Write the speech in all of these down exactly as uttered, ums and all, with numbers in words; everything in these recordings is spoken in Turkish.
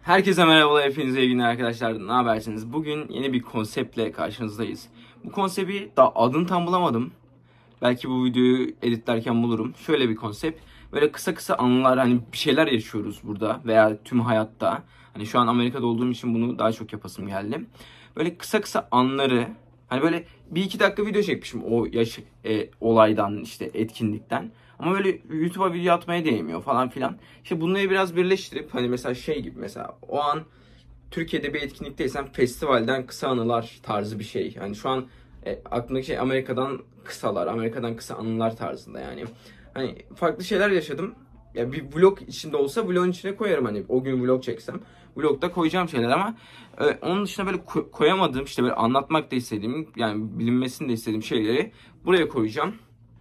Herkese merhabalar, hepinize iyi günler arkadaşlar. Ne habersiniz? Bugün yeni bir konseptle karşınızdayız. Bu konsepti daha adını tam bulamadım. Belki bu videoyu editlerken bulurum. Şöyle bir konsept. Böyle kısa kısa anılar, hani bir şeyler yaşıyoruz burada veya tüm hayatta. Hani şu an Amerika'da olduğum için bunu daha çok yapasım geldi. Böyle kısa kısa anları, hani böyle bir iki dakika video çekmişim o yaş e, olaydan, işte etkinlikten. Ama böyle YouTube'a video atmaya değmiyor falan filan. İşte bunları biraz birleştirip, hani mesela şey gibi, mesela o an Türkiye'de bir etkinlikteysem festivalden kısa anılar tarzı bir şey. Yani şu an e, aklımdaki şey Amerika'dan kısalar, Amerika'dan kısa anılar tarzında yani. Hani farklı şeyler yaşadım. Ya bir vlog içinde olsa vlogun içine koyarım, hani o gün vlog çeksem. Vlogda koyacağım şeyler ama e, onun dışında böyle ko- koyamadığım, işte böyle anlatmak da istediğim, yani bilinmesini de istediğim şeyleri buraya koyacağım.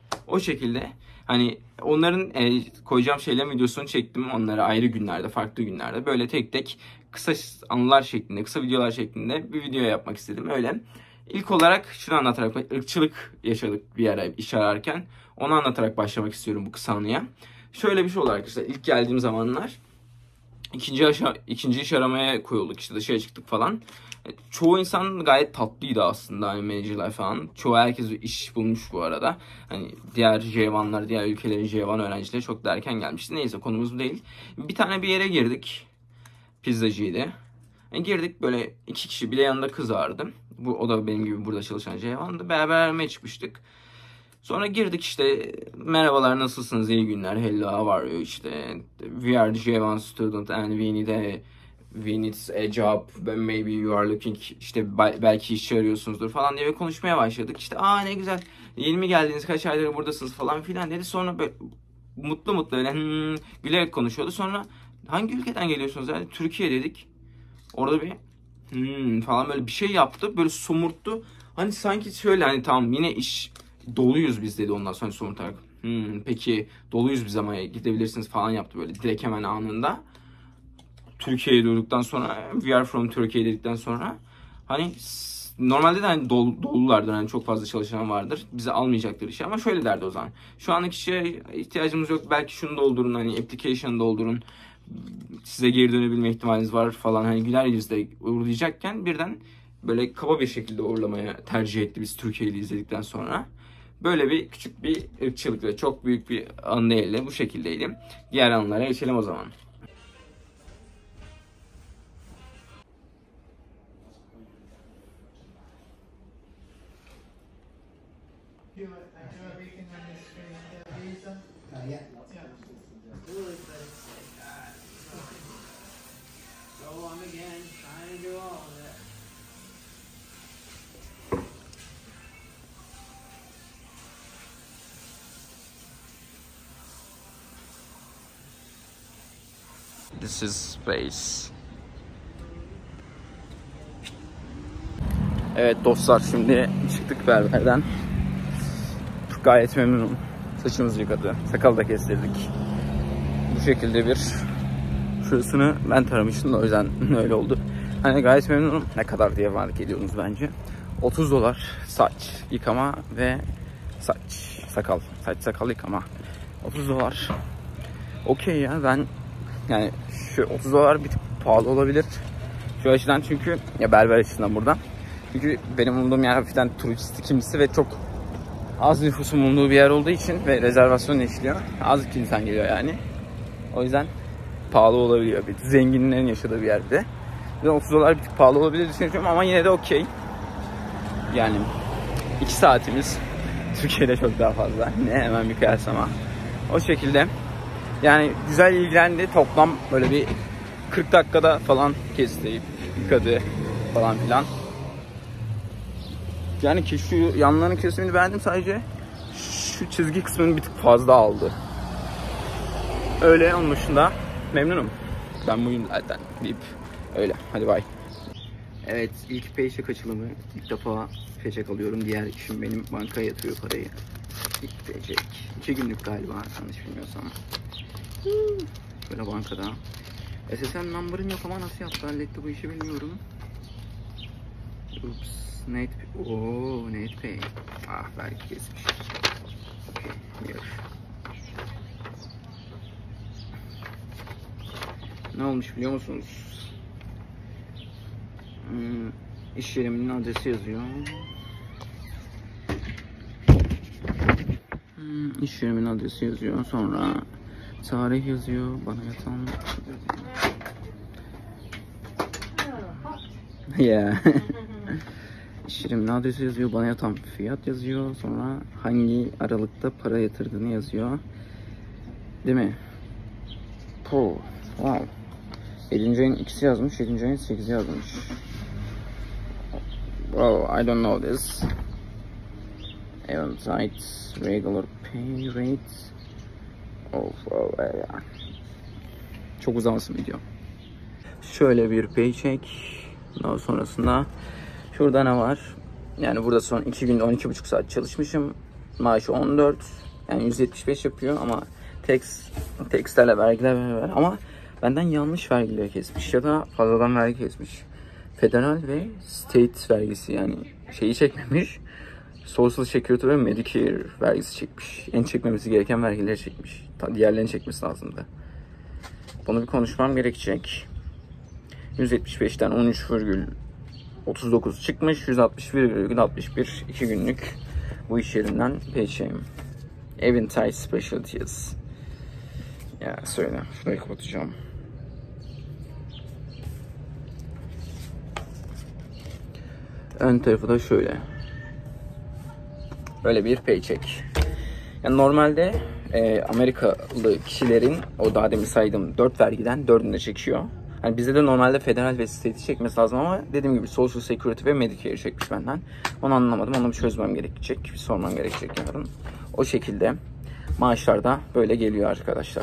O şekilde hani onların e, koyacağım şeylerin videosunu çektim. Onları ayrı günlerde, farklı günlerde böyle tek tek kısa anılar şeklinde, kısa videolar şeklinde bir video yapmak istedim. Öyle. İlk olarak şunu anlatarak, ırkçılık yaşadık bir ara iş ararken. Onu anlatarak başlamak istiyorum bu kısa anıya. Şöyle bir şey oldu arkadaşlar. İlk geldiğim zamanlar ikinci, aşa ikinci iş aramaya koyulduk, işte dışarı çıktık falan. Çoğu insan gayet tatlıydı aslında, hani menajerler falan. Çoğu herkes iş bulmuş bu arada. Hani diğer J bir, diğer ülkelerin J bir öğrencileri çok da erken gelmişti. Neyse, konumuz bu değil. Bir tane bir yere girdik. Pizzacıydı. Yani girdik, böyle iki kişi, bir de yanında kız vardı. Bu, o da benim gibi burada çalışan J bir'di. Beraber aramaya çıkmıştık. Sonra girdik, işte merhabalar, nasılsınız, iyi günler, hello, how are you, işte we are the J bir student and we need a we need a job, maybe you are looking, işte belki iş arıyorsunuzdur falan diye konuşmaya başladık. İşte aa ne güzel, yeni mi geldiniz, kaç aydır buradasınız falan filan dedi. Sonra böyle mutlu mutlu öyle hmm, gülerek konuşuyordu. Sonra hangi ülkeden geliyorsunuz, yani Türkiye dedik. Orada bir hmm, falan böyle bir şey yaptı, böyle somurttu. Hani sanki şöyle, hani tamam yine iş doluyuz biz dedi, ondan sonra somurtarak. Hmm, peki doluyuz biz ama gidebilirsiniz falan yaptı, böyle direkt hemen anında. Türkiye'ye durduktan sonra, we are from Turkey dedikten sonra, hani normalde de hani dolu, dolulardır, hani çok fazla çalışan vardır, bizi almayacaklar işe, ama şöyle derdi o zaman: şu anlık işe ihtiyacımız yok, belki şunu doldurun, hani application doldurun, size geri dönebilme ihtimaliniz var falan, hani güler yüzle uğurlayacakken birden böyle kaba bir şekilde uğurlamaya tercih etti biz Türkiye'yi izledikten sonra. Böyle bir küçük bir ırkçılık ve çok büyük bir anı değildi, bu şekildeydi. Diğer anılara geçelim o zaman. Do you do everything on your screen, the visa? Uh, yeah. Yeah. Really good. Go on again, trying to do all of it. This is space. Evet dostlar, şimdi çıktık berberden. Gayet memnunum. Saçımızı yıkadı, sakalı da kestirdik. Bu şekilde bir, şurasını ben taramıştım da o yüzden öyle oldu. Hani gayet memnunum. Ne kadar diye merak ediyorsunuz bence. otuz dolar saç yıkama ve saç sakal, saç sakal yıkama. otuz dolar. Okey ya, ben yani şu otuz dolar bir tık pahalı olabilir. Şu açıdan, çünkü ya berber açısından buradan. Çünkü benim bulunduğum yer hafiften turistik kimisi ve çok az nüfusun bulunduğu bir yer olduğu için ve rezervasyon işliyor. Az insan geliyor yani. O yüzden pahalı olabiliyor. Bir zenginlerin yaşadığı bir yerde. Ve otuz dolar bir tık pahalı olabilir düşünüyorum ama yine de okey. Yani iki saatimiz Türkiye'de çok daha fazla. Ne hemen bir kıyaslama. O şekilde. Yani güzel ilgilendi. Toplam böyle bir kırk dakikada falan kesti, yıkadı falan filan. Yani ki şu yanlarının kesimini beğendim, sadece şu çizgi kısmını bir tık fazla aldı. Öyle, onun dışında memnunum. Ben buyum zaten deyip öyle. Hadi bay. Evet, ilk paycheck açılımı. İlk defa paycheck alıyorum. Diğer işim benim bankaya yatırıyor parayı. İlk paycheck. İki günlük galiba, yanlış bilmiyorsam. Böyle bankada. S S N number'ın yok ama nasıl yaptı, halletti bu işi bilmiyorum. Ups. Net, ooo Netpay. Ah, belki kesmiş. Okay, here. ne olmuş biliyor musunuz? Hmm, iş yerimin adresi yazıyor. Hmm, iş yerimin adresi yazıyor. Sonra tarih yazıyor. Bana yatan yeah. İş yerimin adresi yazıyor. Bana yatan fiyat yazıyor. Sonra hangi aralıkta para yatırdığını yazıyor. Değil mi? Oh, wow. yedinci ayın ikisi yazmış, yedinci ayın sekizi yazmış. Wow, I don't know this. Eventide regular pay rate. Oh, wow, yeah. Çok uzamasın video. Şöyle bir paycheck. Daha sonrasında şurada ne var? Yani burada son iki günde on iki buçuk saat çalışmışım. Maaşı on dört. Yani yüz yetmiş beş yapıyor ama tax, taxlerle vergiler var. Ama benden yanlış vergileri kesmiş ya da fazladan vergi kesmiş. Federal ve state vergisi, yani şeyi çekmemiş. Social Security ve Medicare vergisi çekmiş. En çekmemesi gereken vergileri çekmiş. Diğerlerini çekmesi lazımdı. Bunu bir konuşmam gerekecek. yüz yetmiş beşten on üç virgül otuz dokuz çıkmış. yüz altmış bir virgül altmış bir iki günlük bu iş yerinden paycheck'im. Eventide Specialties. Ya söyle. Şurayı kapatacağım. Ön tarafı da şöyle. Böyle bir paycheck. Yani normalde e, Amerikalı kişilerin o daha demin saydığım dört vergiden dördünü de çekiyor. Yani bizde de normalde federal ve state'i çekmesi lazım ama dediğim gibi Social Security ve Medicare çekmiş benden. Onu anlamadım. Onu bir çözmem gerekecek. Bir sormam gerekecek yarın. O şekilde maaşlar da böyle geliyor arkadaşlar.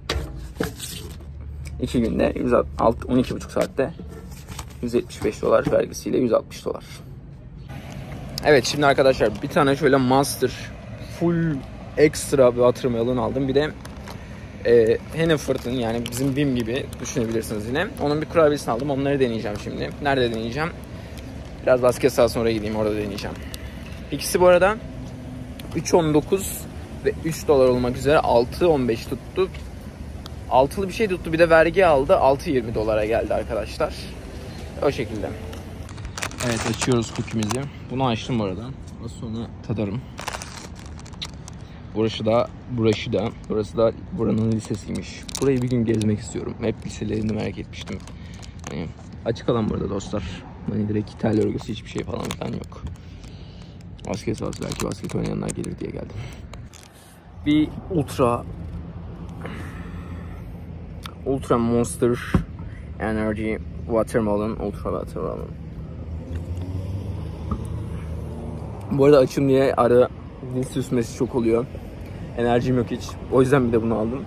iki günde yüz altı, on iki buçuk saatte yüz yetmiş beş dolar vergisiyle yüz altmış dolar. Evet, şimdi arkadaşlar bir tane şöyle Monster full extra bir watermelon aldım. Bir de e, Hannaford'un, yani bizim Bim gibi düşünebilirsiniz yine. Onun bir kurabiyesini aldım. Onları deneyeceğim şimdi. Nerede deneyeceğim? Biraz basket sahasına sonra gideyim, orada deneyeceğim. İkisi bu arada üç on dokuz ve üç dolar olmak üzere altı on beş tuttu. Altılı bir şey tuttu, bir de vergi aldı. altı yirmi dolara geldi arkadaşlar. O şekilde. Evet, açıyoruz cookie'mizi. Bunu açtım bu arada. Az sonra tadarım. Burası da, burası da, burası da buranın lisesiymiş. Burayı bir gün gezmek istiyorum. Hep liselerini merak etmiştim. Yani açık alan burada dostlar. Hani direkt tel örgüsü, hiçbir şey falan filan yok. Basket sahası, belki basket oynayanlar gelir diye geldim. Bir ultra Ultra Monster Energy Watermelon, Ultra Watermelon. Bu arada açım diye ara dil süsmesi çok oluyor. Enerjim yok hiç. O yüzden bir de bunu aldım.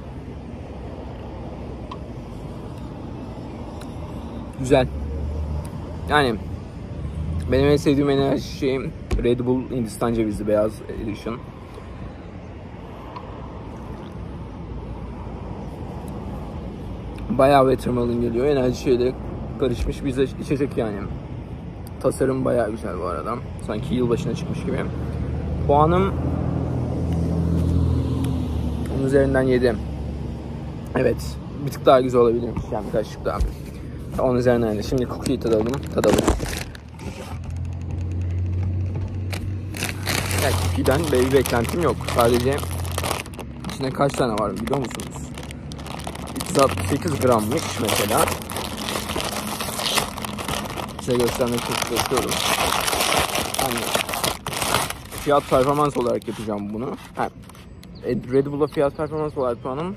Güzel. Yani benim en sevdiğim enerji şeyim Red Bull Hindistan cevizli beyaz edition. Bayağı watermelon geliyor. Enerji şeyle karışmış bir içecek yani. Tasarım bayağı güzel bu arada. Sanki yılbaşına çıkmış gibi. Puanım onun üzerinden yedi. Evet. Bir tık daha güzel olabilirmiş. Yani birkaç tık daha. on üzerinden yedi. Şimdi cookie'yi tadalım. Tadalım. Yani cookie'den bir beklentim yok. Sadece içinde kaç tane var biliyor musunuz? üç yüz altmış sekiz grammış mesela. Size göstermek çok istiyorum. Hani fiyat performans olarak yapacağım bunu. Ha, Red Bull'a fiyat performans olarak puanım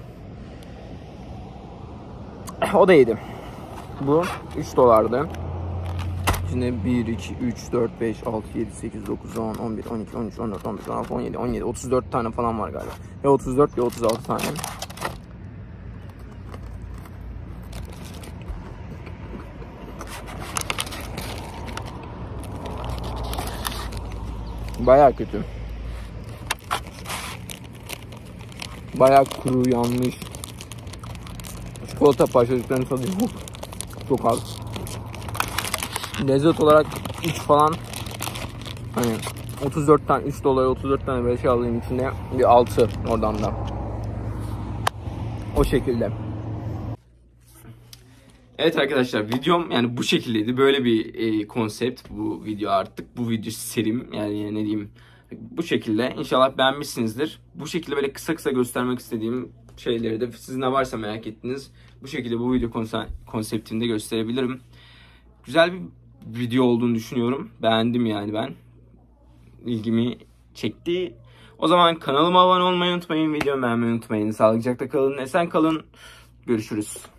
o da yedi. Bu üç dolardı. Şimdi bir, iki, üç, dört, beş, altı, yedi, sekiz, dokuz, on, on bir, on iki, on üç, on dört, on beş, on altı, on yedi, on yedi, otuz dört tane falan var galiba. Ya otuz dört ya otuz altı tane. Bayağı kötü. Bayağı kuru, yanmış. Çikolata parçacıklarını tadı çok az. Lezzet olarak üç falan. Hani otuz dört tane, üç dolara otuz dört tane böyle şey alayım, içinde bir altı oradan da. O şekilde. Evet arkadaşlar, videom yani bu şekildeydi. Böyle bir e, konsept bu video artık. Bu video serim yani ne diyeyim, bu şekilde. İnşallah beğenmişsinizdir. Bu şekilde böyle kısa kısa göstermek istediğim şeyleri de sizin de varsa merak ettiniz, bu şekilde bu video konse- konseptinde gösterebilirim. Güzel bir video olduğunu düşünüyorum. Beğendim yani ben. İlgimi çekti. O zaman kanalıma abone olmayı unutmayın. Videomu beğenmeyi unutmayın. Sağlıcakla kalın. Esen kalın. Görüşürüz.